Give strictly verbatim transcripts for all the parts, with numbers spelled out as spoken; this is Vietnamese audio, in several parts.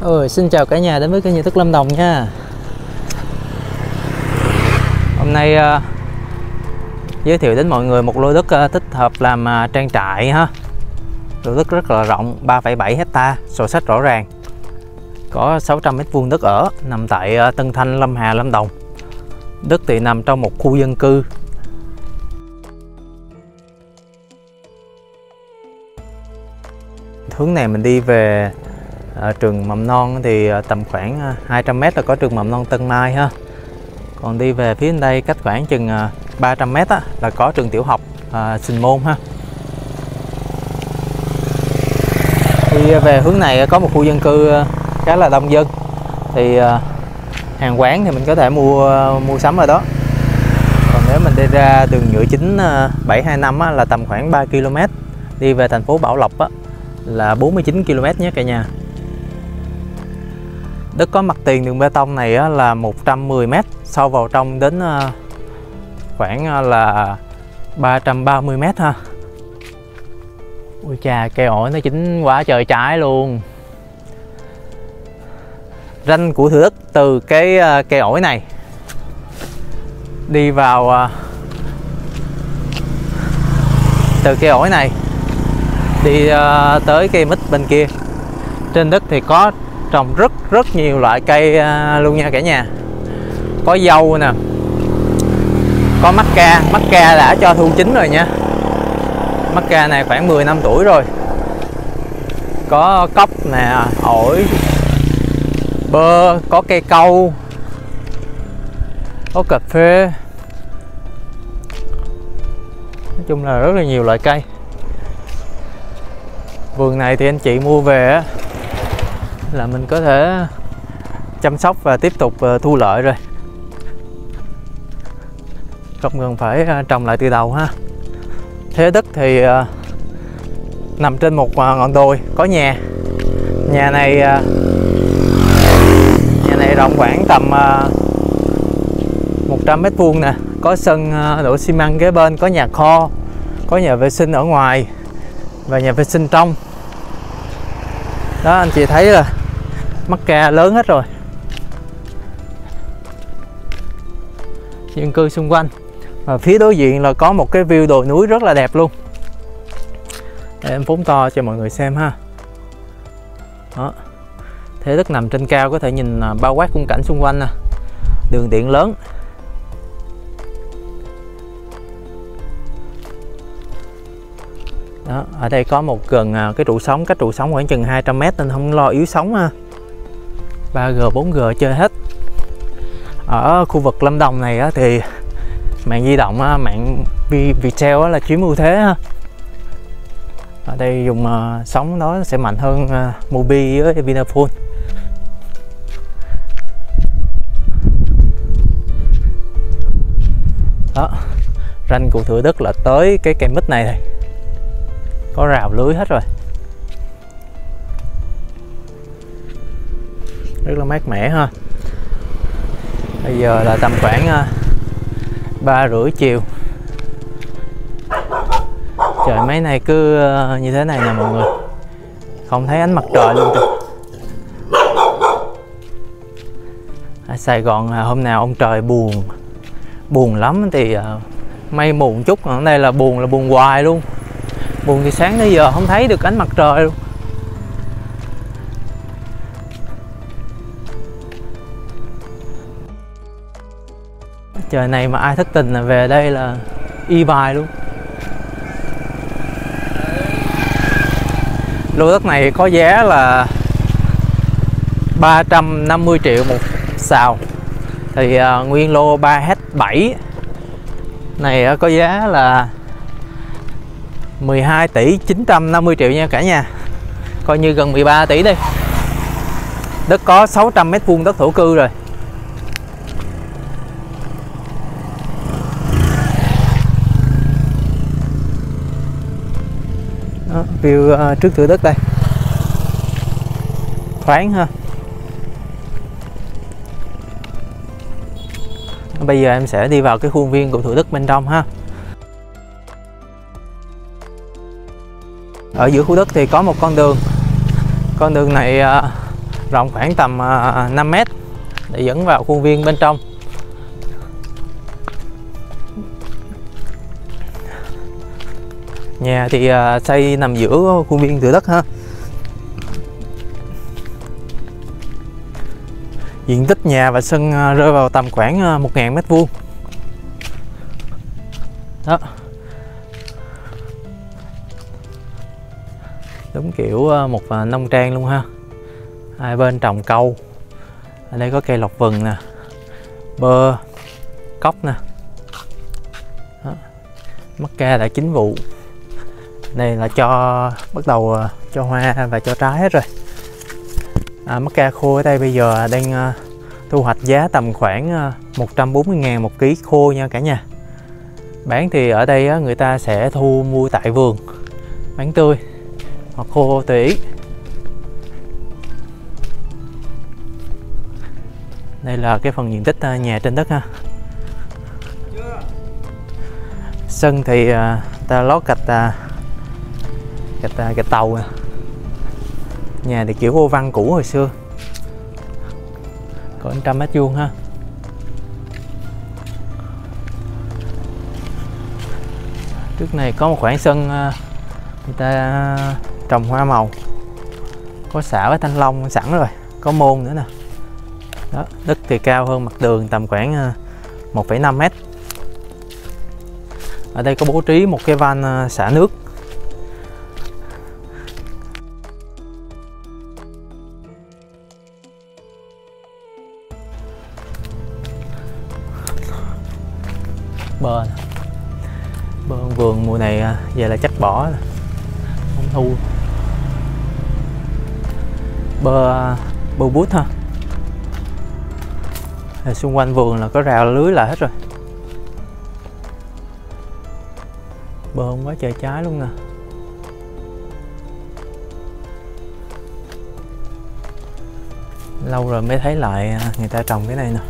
Ôi, xin chào cả nhà đến với kênh YouTube Lâm Đồng nha. Hôm nay uh, giới thiệu đến mọi người một lô đất uh, thích hợp làm uh, trang trại ha. Lô đất rất là rộng, ba phẩy bảy héc ta, sổ sách rõ ràng. Có sáu trăm mét vuông đất ở, nằm tại uh, Tân Thanh, Lâm Hà, Lâm Đồng. Đất thì nằm trong một khu dân cư. Hướng này mình đi về À, trường mầm non thì tầm khoảng hai trăm mét là có trường mầm non Tân Mai ha. Còn đi về phía bên đây cách khoảng chừng ba trăm mét á, là có trường tiểu học à, Sình Môn ha. Đi về hướng này có một khu dân cư khá là đông dân, thì à, hàng quán thì mình có thể mua mua sắm ở đó. Còn nếu mình đi ra đường nhựa chính bảy hai năm á, là tầm khoảng ba ki lô mét, đi về thành phố Bảo Lộc á, là bốn mươi chín ki lô mét nhé cả nhà. Đất có mặt tiền đường bê tông này á, là một trăm mười mét, sâu vào trong đến uh, khoảng uh, là ba trăm ba mươi mét ha. Ui chà, cây ổi nó chín quá trời trái luôn. Ranh của thửa đất từ cái uh, cây ổi này đi vào uh, từ cây ổi này đi uh, tới cây mít bên kia. Trên đất thì có trồng rất rất nhiều loại cây uh, luôn nha cả nhà. Có dâu nè, có mắc ca, mắc ca đã cho thu chín rồi nha. Mắc ca này khoảng mười năm tuổi rồi. Có cóc nè, ổi, bơ, có cây cau, có cà phê. Nói chung là rất là nhiều loại cây. Vườn này thì anh chị mua về á, là mình có thể chăm sóc và tiếp tục thu lợi rồi, không cần phải trồng lại từ đầu ha. Thế đất thì uh, nằm trên một uh, ngọn đồi, có nhà. Nhà này uh, nhà này rộng khoảng tầm uh, một trăm mét vuông nè, có sân uh, đổ xi măng kế bên, có nhà kho, có nhà vệ sinh ở ngoài và nhà vệ sinh trong. Đó, anh chị thấy là mắc ca lớn hết rồi. Dân cư xung quanh. Và phía đối diện là có một cái view đồi núi rất là đẹp luôn. Để em phóng to cho mọi người xem ha. Đó. Thế đất nằm trên cao, có thể nhìn bao quát khung cảnh xung quanh nè. Đường điện lớn. Đó, ở đây có một gần cái trụ sóng, cách trụ sóng khoảng chừng hai trăm mét nên không lo yếu sóng ha. ba G, bốn G chơi hết. Ở khu vực Lâm Đồng này á, thì mạng di động, á, mạng Viettel á, là chiếm ưu thế ha. Ở đây dùng uh, sóng đó sẽ mạnh hơn uh, Mobi với Vinaphone. Đó, ranh của thửa đất là tới cái cây mít này này. Có rào lưới hết rồi. Rất là mát mẻ ha. Bây giờ là tầm khoảng ba rưỡi chiều. Trời mấy nay cứ như thế này nè mọi người, không thấy ánh mặt trời luôn. Ở Sài Gòn hôm nào ông trời buồn buồn lắm thì mây mù một chút. Ở đây là buồn là buồn hoài luôn. Buồn từ sáng tới giờ không thấy được ánh mặt trời luôn. Trời này mà ai thất tình là về đây là y bài luôn. Lô đất này có giá là ba trăm năm mươi triệu một sào. Thì uh, nguyên lô ba héc bảy này uh, có giá là mười hai tỷ chín trăm năm mươi triệu nha cả nhà. Coi như gần mười ba tỷ đi. Đất có sáu trăm mét vuông đất thổ cư rồi. Đó, view uh, trước thửa đất đây. Thoáng ha. Bây giờ em sẽ đi vào cái khuôn viên của thửa đất bên trong ha. Ở giữa khu đất thì có một con đường. Con đường này rộng khoảng tầm uh, năm mét để dẫn vào khuôn viên bên trong. Nhà thì uh, xây nằm giữa khuôn viên thửa đất ha. Diện tích nhà và sân uh, rơi vào tầm khoảng uh, một nghìn mét vuông. Đó. Đúng kiểu uh, một uh, nông trang luôn ha. Hai bên trồng câu. Ở đây có cây lộc vừng nè, bơ, cóc nè. Đó. Mắc ca đã chín vụ. Đây là cho bắt đầu cho hoa và cho trái hết rồi. À, mắc ca khô ở đây bây giờ đang uh, thu hoạch giá tầm khoảng uh, một trăm bốn mươi ngàn một ký khô nha cả nhà. Bán thì ở đây uh, người ta sẽ thu mua tại vườn, bán tươi hoặc khô tùy ý. Đây là cái phần diện tích uh, nhà trên đất ha. Sân thì uh, ta lót gạch uh, gạch, gạch tàu nè. Nhà thì kiểu ô văn cũ hồi xưa, có một trăm mét vuông ha. Trước này có một khoảng sân người ta trồng hoa màu, có xả với thanh long sẵn rồi, có môn nữa nè. Đó, đất thì cao hơn mặt đường tầm khoảng một phẩy năm mét. Ở đây có bố trí một cái van xả nước. Bơ bơ vườn mùa này về là chắc bỏ không thu. Bơ bơ bút ha. Rồi xung quanh vườn là có rào lưới lại hết rồi. Bơ không quá trời trái luôn nè. Lâu rồi mới thấy lại người ta trồng cái này nè.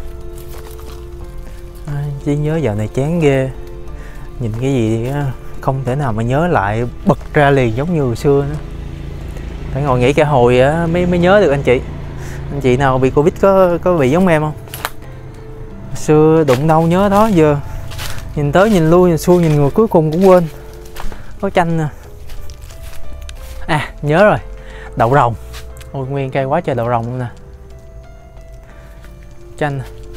À, chỉ nhớ dạo này chán ghê. Nhìn cái gì thì không thể nào mà nhớ lại bật ra liền giống như hồi xưa nữa. Phải ngồi nghĩ cả hồi á mới mới nhớ được anh chị. Anh chị nào bị Covid có có bị giống em không? Hồi xưa đụng đâu nhớ đó, giờ nhìn tới nhìn lui nhìn xuôi nhìn người cuối cùng cũng quên. Có chanh nè. À nhớ rồi, đậu rồng. Ôi nguyên cây quá trời đậu rồng luôn nè. Chanh.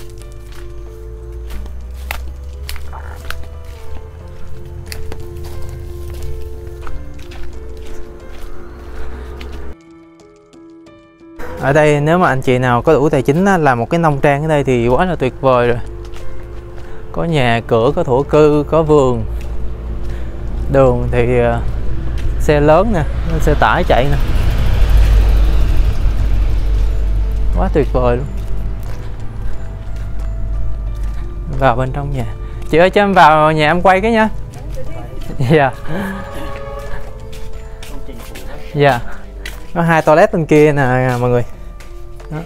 Ở đây nếu mà anh chị nào có đủ tài chính á, làm một cái nông trang ở đây thì quá là tuyệt vời rồi. Có nhà cửa, có thổ cư, có vườn. Đường thì uh, xe lớn nè, xe tải chạy nè. Quá tuyệt vời luôn. Vào bên trong nhà. Chị ơi cho em vào nhà em quay cái nha. Dạ. Dạ. Có hai toilet bên kia nè mọi người. Đó.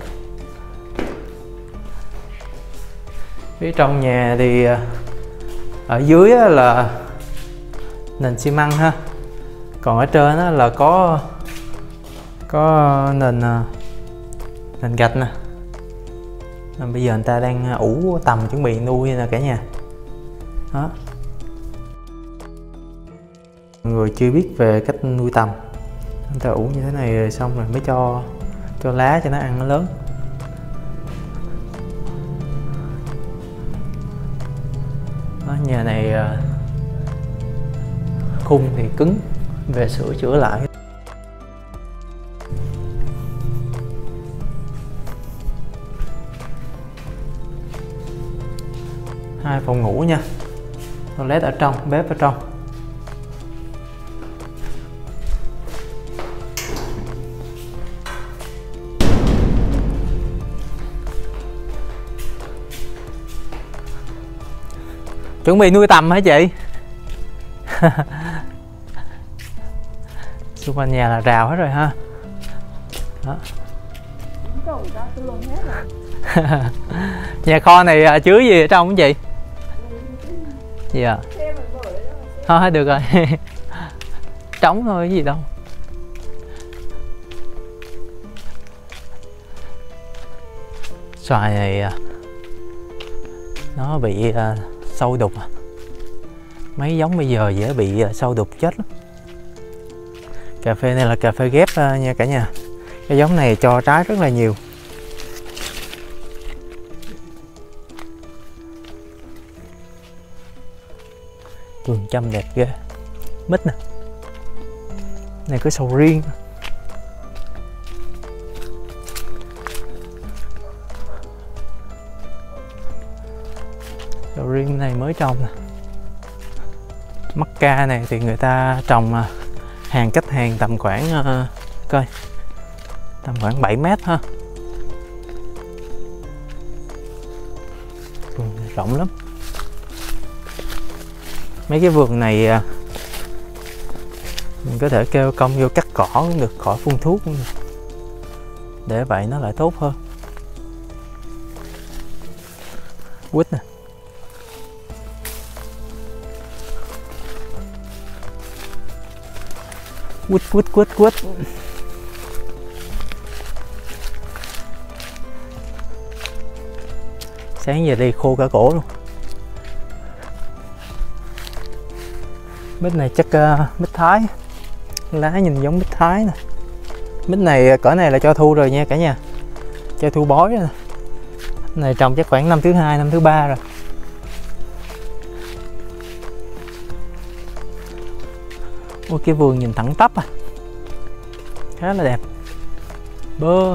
Phía trong nhà thì ở dưới là nền xi măng ha, còn ở trên là có có nền nền gạch nè. Bây giờ người ta đang ủ tầm chuẩn bị nuôi nè cả nhà. Đó. Mọi người chưa biết về cách nuôi tầm, người ta ủ như thế này rồi xong rồi mới cho cho lá cho nó ăn nó lớn. Đó, nhà này khung thì cứng, về sửa chữa lại. Hai phòng ngủ nha, toilet ở trong, bếp ở trong. Chuẩn bị nuôi tầm hả chị? Xung quanh nhà là rào hết rồi ha. Đó. Nhà kho này chứa gì ở trong không chị? Dạ. Thôi được rồi. Trống thôi, cái gì đâu. Xoài này nó bị sâu đục, mấy giống bây giờ dễ bị sâu đục chết lắm. Cà phê này là cà phê ghép nha cả nhà. Cái giống này cho trái rất là nhiều. Vườn châm đẹp ghê. Mít nè, này có sầu riêng. Sầu riêng này mới trồng nè. Mắc ca này thì người ta trồng hàng cách hàng tầm khoảng uh, coi tầm khoảng bảy mét ha. Vườn rộng lắm. Mấy cái vườn này mình có thể kêu công vô cắt cỏ cũng được, khỏi phun thuốc cũng được. Để vậy nó lại tốt hơn. Quýt nè. Quýt quýt quýt quýt. Sáng giờ đi khô cả cổ luôn. Mít này chắc uh, mít Thái. Lá nhìn giống mít Thái nè. Mít này cỡ này là cho thu rồi nha cả nhà. Cho thu bói rồi nè. Này trồng chắc khoảng năm thứ hai, năm thứ ba rồi. Ôi cái vườn nhìn thẳng tắp à. Khá là đẹp. Bơ.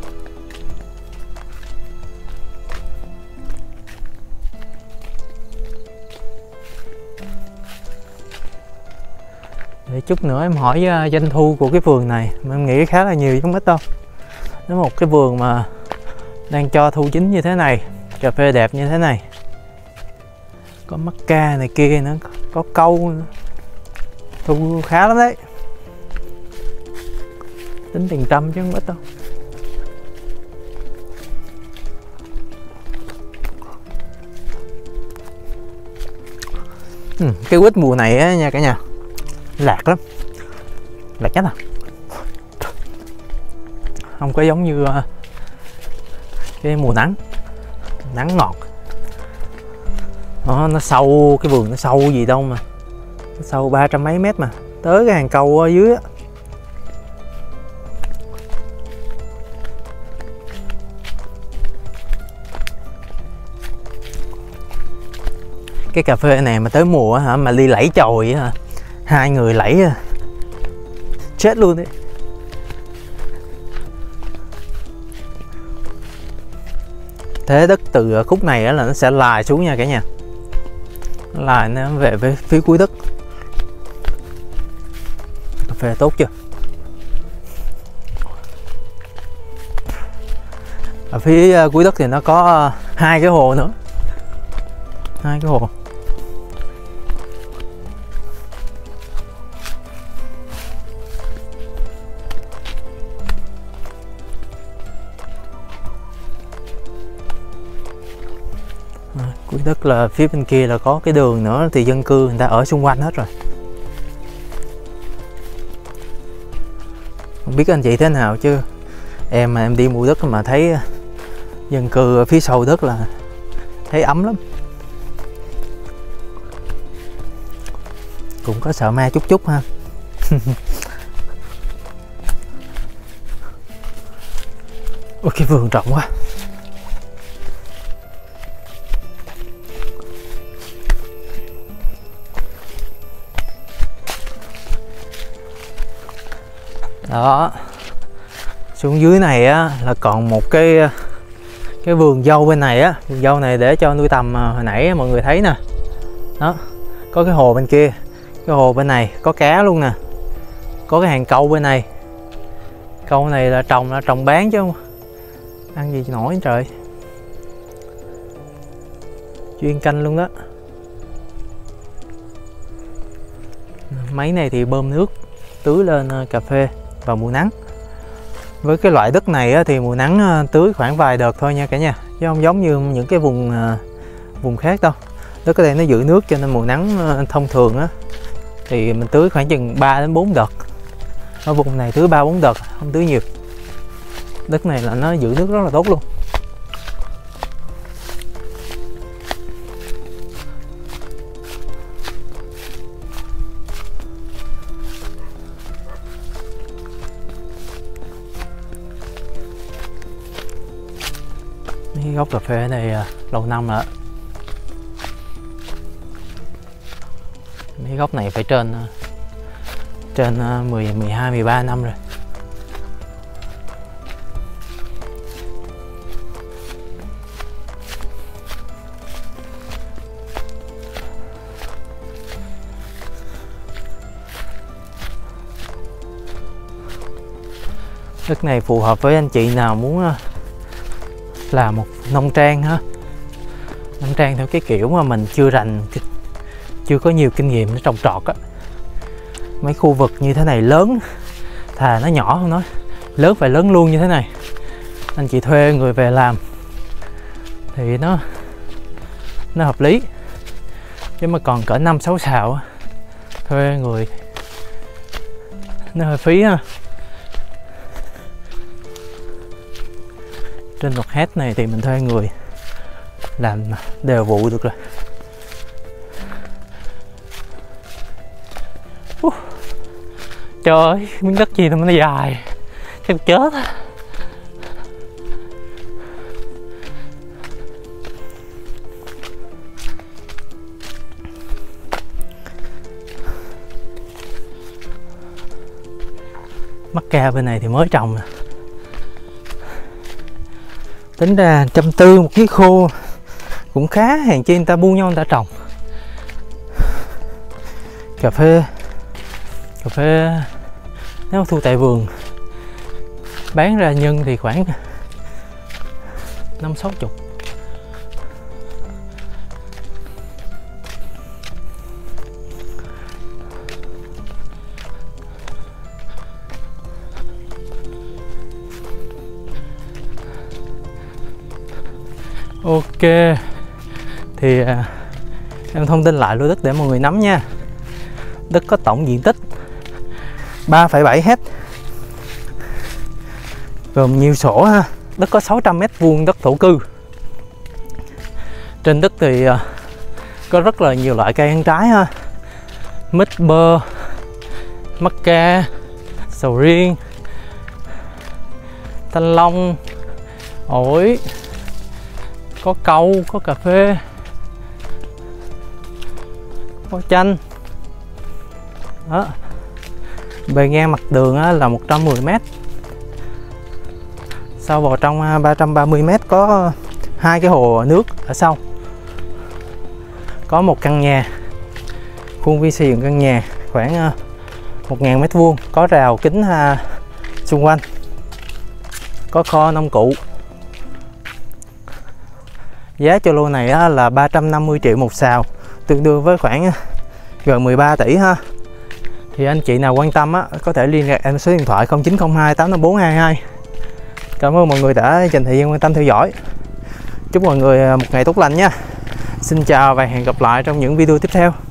Để chút nữa em hỏi uh, doanh thu của cái vườn này, mà em nghĩ khá là nhiều chứ không ít đâu. Nếu một cái vườn mà đang cho thu chính như thế này, cà phê đẹp như thế này, có mắc ca này kia nữa, có câu nữa, thu khá lắm đấy. Tính tiền trăm chứ không ít đâu. Ừ, cái quýt mùa này á nha cả nhà, lạc lắm, lạc nhất à, không có giống như uh, cái mùa nắng, nắng ngọt. Đó, nó sâu, cái vườn nó sâu gì đâu mà, nó sâu ba trăm mấy mét mà, tới cái hàng cầu ở dưới á. Cái cà phê này mà tới mùa hả, mà ly lẫy chồi hả, hai người lẫy chết luôn đấy. Thế đất từ khúc này là nó sẽ lài xuống nha cả nhà, lài nó về với phía cuối đất. Cà phê tốt chưa? Ở phía cuối đất thì nó có hai cái hồ nữa, hai cái hồ. Cuối đất là phía bên kia là có cái đường nữa, thì dân cư người ta ở xung quanh hết rồi. Không biết anh chị thế nào chứ em mà em đi mua đất mà thấy dân cư ở phía sau đất là thấy ấm lắm. Cũng có sợ ma chút chút ha. Ôi cái vườn rộng quá. Đó, xuống dưới này á là còn một cái cái vườn dâu bên này á, vườn dâu này để cho nuôi tầm hồi nãy mọi người thấy nè. Đó, có cái hồ bên kia, cái hồ bên này có cá luôn nè, có cái hàng câu bên này. Câu này là trồng là trồng bán chứ không ăn gì nổi trời, chuyên canh luôn đó. Máy này thì bơm nước tưới lên cà phê vào mùa nắng. Với cái loại đất này á, thì mùa nắng tưới khoảng vài đợt thôi nha cả nhà, chứ không giống như những cái vùng vùng khác đâu. Đất ở đây nó giữ nước cho nên mùa nắng thông thường á thì mình tưới khoảng chừng ba đến bốn đợt. Ở vùng này tưới ba bốn đợt, không tưới nhiều. Đất này là nó giữ nước rất là tốt luôn. Cái gốc cà phê này lâu năm rồi. Mấy gốc này phải trên trên mười, mười hai, mười ba năm rồi. Đất này phù hợp với anh chị nào muốn làm một nông trang ha. Nông trang theo cái kiểu mà mình chưa rành, chưa có nhiều kinh nghiệm để trồng trọt á. Mấy khu vực như thế này lớn, thà nó nhỏ không nói, lớn phải lớn luôn như thế này. Anh chị thuê người về làm thì nó nó hợp lý. Chứ mà còn cỡ năm sáu sào thuê người nó hơi phí ha. Trên một hết này thì mình thuê người làm đều vụ được rồi. Uh, trời ơi, miếng đất gì mà nó dài, chắc chết á. Mắc ca bên này thì mới trồng nè. Tính ra trăm tư một ký khô cũng khá, hàng chi người ta buôn nhau người ta trồng. Cà phê cà phê nếu thu tại vườn bán ra nhân thì khoảng năm sáu chục. Ok, thì à, em thông tin lại lô đất để mọi người nắm nha. Đất có tổng diện tích ba phẩy bảy héc, gồm nhiều sổ ha. Đất có sáu trăm mét vuông đất thổ cư. Trên đất thì à, có rất là nhiều loại cây ăn trái ha. Mít, bơ, mắc ca, sầu riêng, thanh long, ổi, có cau, có cà phê, có chanh. Đó. Bề ngang mặt đường là một trăm mười mét. Sau vào trong ba trăm ba mươi mét có hai cái hồ nước ở sau. Có một căn nhà, khuôn viên xây dựng căn nhà khoảng một nghìn mét vuông, có rào kính xung quanh, có kho nông cụ. Giá cho lô này là ba trăm năm mươi triệu một sào, tương đương với khoảng gần mười ba tỷ ha. Thì anh chị nào quan tâm á, có thể liên lạc em số điện thoại không chín không hai tám năm bốn hai hai. Cảm ơn mọi người đã dành thời gian quan tâm theo dõi. Chúc mọi người một ngày tốt lành nha. Xin chào và hẹn gặp lại trong những video tiếp theo.